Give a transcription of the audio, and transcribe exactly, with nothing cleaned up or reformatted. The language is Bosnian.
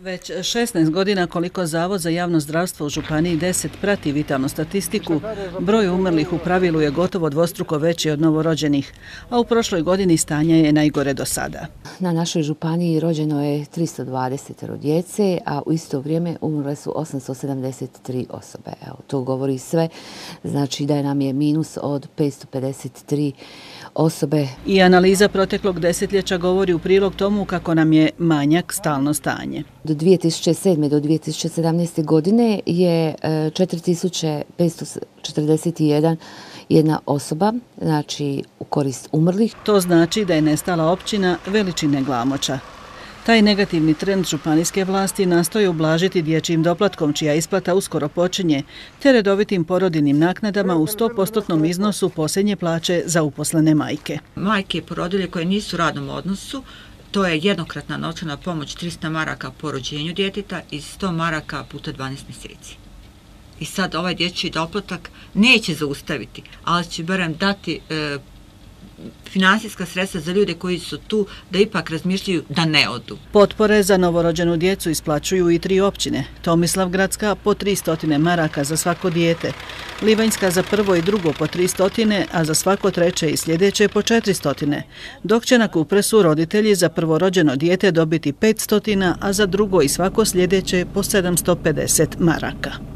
Već šesnaest godina koliko Zavod za javno zdravstvo u Županiji deset prati vitalnu statistiku, broj umrlih u pravilu je gotovo dvostruko veći od novorođenih, a u prošloj godini stanje je najgore do sada. Na našoj županiji rođeno je tristo dvadeset djece, a u isto vrijeme umrle su osamsto sedamdeset tri osobe. Evo, to govori sve, znači da nam je minus od petsto pedeset tri osobe. I analiza proteklog desetljeća govori u prilog tomu kako nam je manjak stalno stanje. Do dvije tisuće sedme. do dvije tisuće sedamnaeste. godine je četiri tisuće petsto četrdeset jedan jedna osoba, znači u korist umrlih. To znači da je nestala općina veličine Glamoča. Taj negativni trend županijske vlasti nastoje ublažiti dječjim doplatkom, čija isplata uskoro počinje, te redovitim porodiljnim naknadama u sto posto iznosu posljednje plaće za uposlene majke. Majke i porodilje koje nisu u radnom odnosu, to je jednokratna novčana pomoć trista maraka po rođenju djeteta i sto maraka puta dvanaest mjeseci. I sad ovaj dječji doplatak neće zaustaviti, ali će barem dati e, finansijska sredstva za ljude koji su tu da ipak razmišljaju da ne odu. Potpore za novorođenu djecu isplaćuju i tri općine. Tomislavgradska po tristo maraka za svako dijete, Livanjska za prvo i drugo po tristo, a za svako treće i sljedeće po četiristo, dok će na Kupresu roditelji za prvorođeno dijete dobiti petsto, a za drugo i svako sljedeće po sedamsto pedeset maraka.